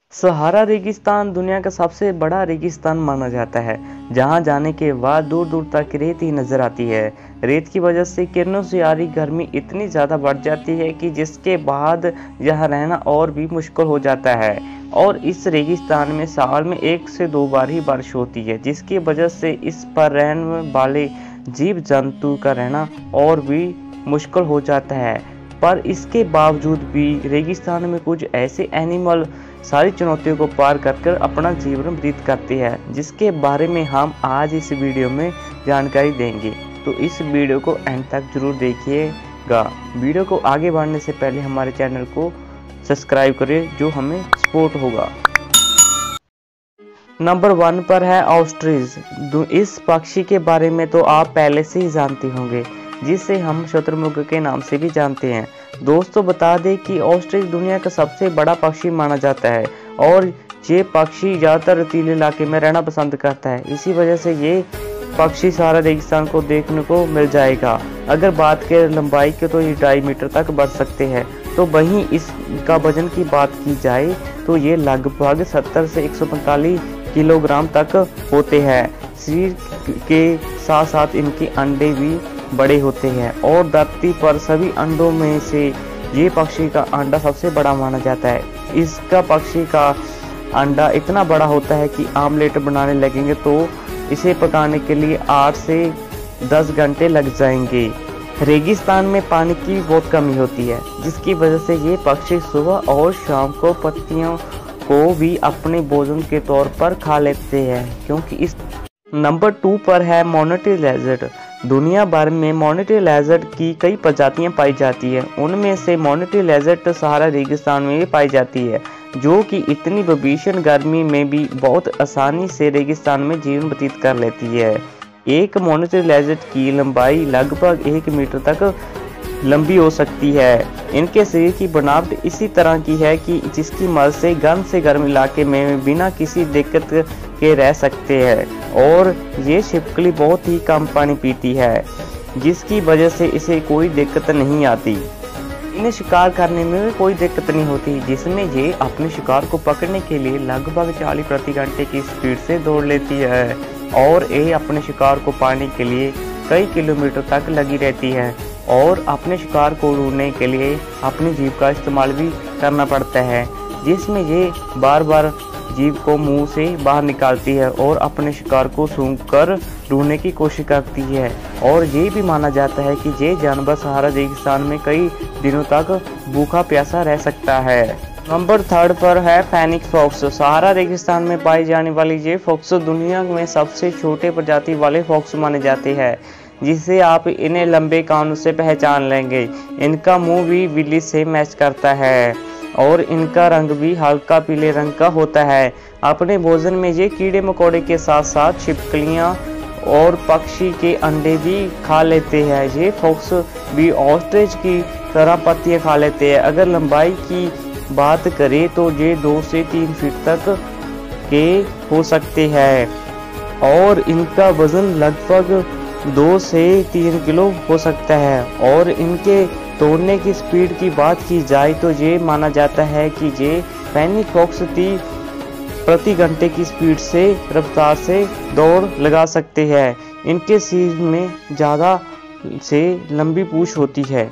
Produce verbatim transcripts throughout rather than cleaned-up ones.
सहारा रेगिस्तान दुनिया का सबसे बड़ा रेगिस्तान माना जाता है, जहां जाने के बाद दूर दूर तक रेत ही नजर आती है। रेत की वजह से किरणों से आ रही गर्मी इतनी ज़्यादा बढ़ जाती है कि जिसके बाद यहां रहना और भी मुश्किल हो जाता है। और इस रेगिस्तान में साल में एक से दो बार ही बारिश होती है, जिसकी वजह से इस पर रहने वाले जीव जंतु का रहना और भी मुश्किल हो जाता है। पर इसके बावजूद भी रेगिस्तान में कुछ ऐसे एनिमल सारी चुनौतियों को पार कर कर अपना जीवन व्यतीत करते हैं, जिसके बारे में हम आज इस वीडियो में जानकारी देंगे। तो इस वीडियो को एंड तक जरूर देखिएगा। वीडियो को आगे बढ़ने से पहले हमारे चैनल को सब्सक्राइब करें, जो हमें सपोर्ट होगा। नंबर वन पर है ऑस्ट्रिच। इस पक्षी के बारे में तो आप पहले से ही जानते होंगे, जिसे हम शुतुरमुर्ग के नाम से भी जानते हैं। दोस्तों बता दें कि ऑस्ट्रिच दुनिया का सबसे बड़ा पक्षी माना जाता है और ये पक्षी ज़्यादातर रेतीले इलाके में रहना पसंद करता है। इसी वजह से ये पक्षी सारा रेगिस्तान को देखने को मिल जाएगा। अगर बात करें लंबाई की तो ये ढाई मीटर तक बढ़ सकते हैं। तो वहीं इसका वजन की बात की जाए तो ये लगभग सत्तर से एक सौ पैंतालीस किलोग्राम तक होते हैं। शरीर के साथ साथ इनके अंडे भी बड़े होते हैं और धरती पर सभी अंडों में से ये पक्षी का अंडा सबसे बड़ा माना जाता है। इसका पक्षी का अंडा इतना बड़ा होता है कि आमलेट बनाने लगेंगे तो इसे पकाने के लिए आठ से दस घंटे लग जाएंगे। रेगिस्तान में पानी की बहुत कमी होती है, जिसकी वजह से ये पक्षी सुबह और शाम को पत्तियों को भी अपने भोजन के तौर पर खा लेते हैं, क्योंकि इस नंबर टू पर है मोनिटरी लेजर्ड। दुनिया भर में मोनिटरी लेजर्ड की कई प्रजातियां पाई जाती है। उनमें से मोनिटरी लेजर्ड सहारा रेगिस्तान में भी पाई जाती है, जो कि इतनी भीषण गर्मी में भी बहुत आसानी से रेगिस्तान में जीवन व्यतीत कर लेती है। एक मोनिटरी लेजर्ड की लंबाई लगभग एक मीटर तक लंबी हो सकती है। इनके शरीर की बनावट इसी तरह की है कि जिसकी मदद से गर्म से गर्म इलाके में बिना किसी दिक्कत के रह सकते हैं। और ये छिपकली बहुत ही कम पानी पीती है, जिसकी वजह से इसे कोई दिक्कत नहीं आती। इन्हें शिकार करने में भी कोई दिक्कत नहीं होती, जिसमें ये अपने शिकार को पकड़ने के लिए लगभग चालीस प्रति घंटे की स्पीड से दौड़ लेती है और ये अपने शिकार को पाने के लिए कई किलोमीटर तक लगी रहती है और अपने शिकार को ढूंढने के लिए अपनी जीभ का इस्तेमाल भी करना पड़ता है, जिसमें ये बार बार जीभ को मुंह से बाहर निकालती है और अपने शिकार को सूंघकर ढूंढने की कोशिश करती है। और ये भी माना जाता है कि ये जानवर सहारा रेगिस्तान में कई दिनों तक भूखा प्यासा रह सकता है। नंबर थर्ड पर है फेनिक्स फॉक्स। सहारा रेगिस्तान में पाई जाने वाली ये फॉक्स दुनिया में सबसे छोटे प्रजाति वाले फॉक्स माने जाते हैं, जिससे आप इन्हें लंबे कानों से पहचान लेंगे। इनका मुंह भी बिल्ली से मैच करता है और इनका रंग भी हल्का पीले रंग का होता है। अपने भोजन में ये कीड़े मकोड़े के साथ साथ छिपकलियां और पक्षी के अंडे भी खा लेते हैं। ये फॉक्स भी ऑस्ट्रिच की तरह पत्तियां खा लेते हैं। अगर लंबाई की बात करें तो ये दो से तीन फीट तक के हो सकते हैं और इनका वजन लगभग दो से तीन किलो हो सकता है। और इनके दौड़ने की स्पीड की बात की जाए तो ये माना जाता है कि ये फेनिक्स फॉक्स तीस प्रति घंटे की स्पीड से रफ्तार से दौड़ लगा सकते हैं। इनके शरीर में ज़्यादा से लंबी पूंछ होती है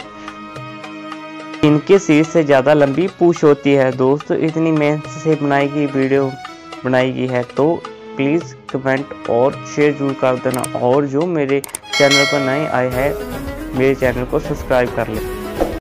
इनके शरीर से ज़्यादा लंबी पूंछ होती है। दोस्तों इतनी मेहनत से बनाई गई वीडियो बनाई गई है, तो प्लीज़ कमेंट और शेयर जरूर कर देना। और जो मेरे चैनल पर नए आए हैं, मेरे चैनल को सब्सक्राइब कर लें।